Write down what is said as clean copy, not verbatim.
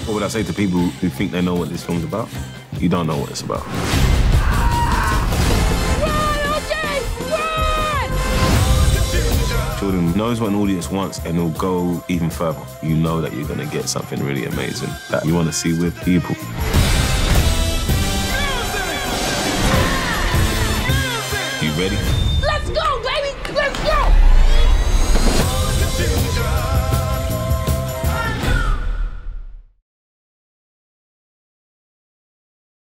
What would I say to people who think they know what this film's about? You don't know what it's about. Jordan knows what an audience wants and he'll go even further. You know that you're gonna get something really amazing that you wanna see with people. You ready?